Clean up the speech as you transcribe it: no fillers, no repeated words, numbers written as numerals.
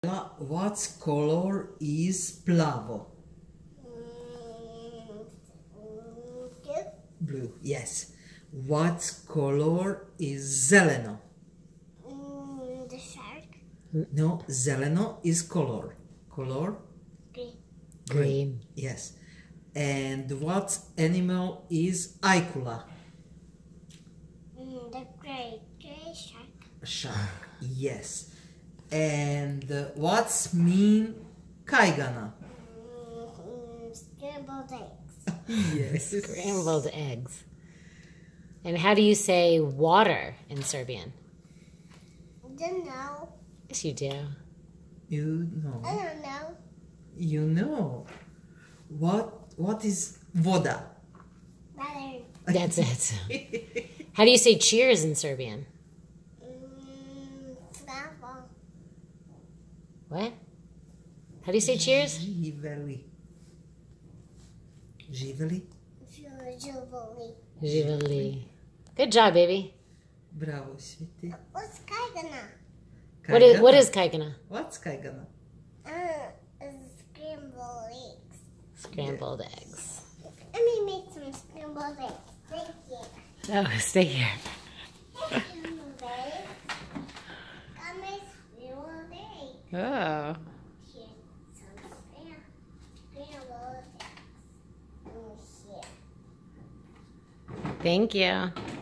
What color is plavo? Blue. Blue, yes. What color is zeleno? The shark. No, zeleno is color. Color? Green. Green. Yes. And what animal is Aikula? The gray shark. A shark, yes. And what's mean kaigana? Scrambled eggs. Yes. Scrambled eggs. And how do you say water in Serbian? Don't know. Yes, you do. You know. I don't know. You know. What is voda? Water. That's it. How do you say cheers in Serbian? Scrambled. What? How do you say cheers? Živeli. Živeli? Jubilee. Živeli. Good job, baby. Bravo, Sveti. What's kaigana? What is kaikana? What's kaigana? Scrambled eggs. Scrambled eggs. Let me make some scrambled eggs. Thank you. Oh, stay here. Scrambled eggs. Got my scrambled eggs. Oh. Here's some scrambled eggs. Here. Thank you.